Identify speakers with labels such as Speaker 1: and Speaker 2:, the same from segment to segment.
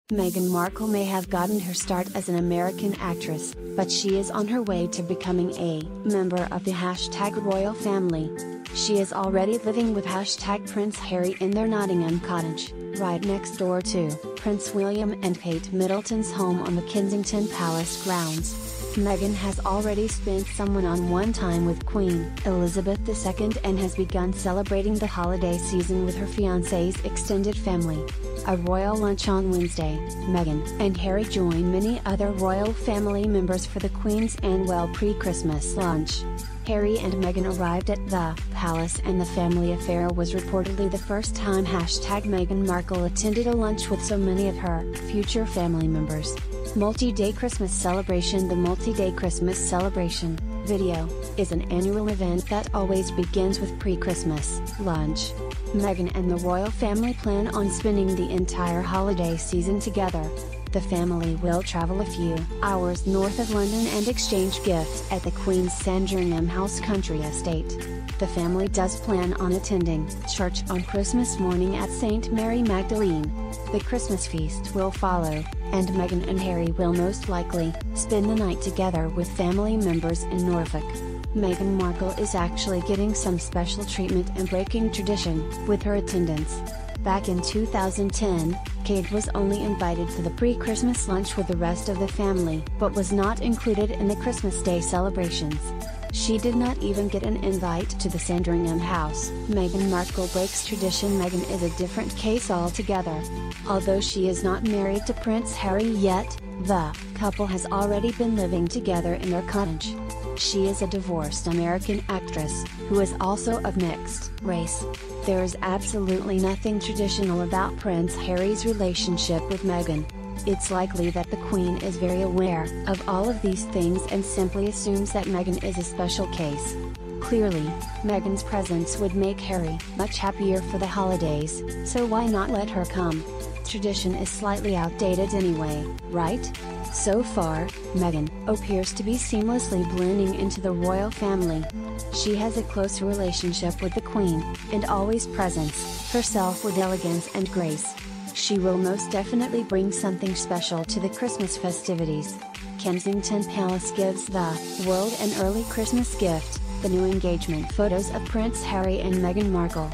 Speaker 1: Meghan Markle may have gotten her start as an American actress, but she is on her way to becoming a member of the #royal family. She is already living with #Prince Harry in their Nottingham cottage, right next door to Prince William and Kate Middleton's home on the Kensington Palace grounds. Meghan has already spent some one-on-one time with Queen Elizabeth II and has begun celebrating the holiday season with her fiancé's extended family. A royal lunch on Wednesday, Meghan and Harry join many other royal family members for the Queen's annual pre-Christmas lunch. Harry and Meghan arrived at the palace and the family affair was reportedly the first time #Meghan Markle attended a lunch with so many of her future family members. Multi-Day Christmas Celebration. The Multi-Day Christmas Celebration video is an annual event that always begins with pre-Christmas lunch. Meghan and the royal family plan on spending the entire holiday season together. The family will travel a few hours north of London and exchange gifts at the Queen's Sandringham House country estate. The family does plan on attending church on Christmas morning at St. Mary Magdalene. The Christmas feast will follow, and Meghan and Harry will most likely spend the night together with family members in Norfolk. Meghan Markle is actually getting some special treatment and breaking tradition with her attendance. Back in 2010, Kate was only invited to the pre-Christmas lunch with the rest of the family but was not included in the Christmas Day celebrations. She did not even get an invite to the Sandringham house. Meghan Markle breaks tradition. Meghan is a different case altogether. Although she is not married to Prince Harry yet, the couple has already been living together in their cottage. She is a divorced American actress, who is also of mixed race. There is absolutely nothing traditional about Prince Harry's relationship with Meghan. It's likely that the Queen is very aware of all of these things and simply assumes that Meghan is a special case. Clearly, Meghan's presence would make Harry much happier for the holidays, so why not let her come? Tradition is slightly outdated anyway, right? So far, Meghan appears to be seamlessly blending into the royal family. She has a close relationship with the Queen, and always presents herself with elegance and grace. She will most definitely bring something special to the Christmas festivities. Kensington Palace gives the world an early Christmas gift, the new engagement photos of Prince Harry and Meghan Markle.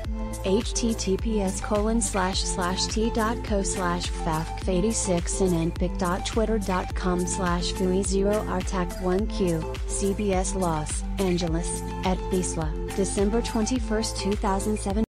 Speaker 1: https://t.co/fafk86 and npic.twitter.com/fui0artac1q, CBS Los Angeles, at Bisla, December 21, 2007.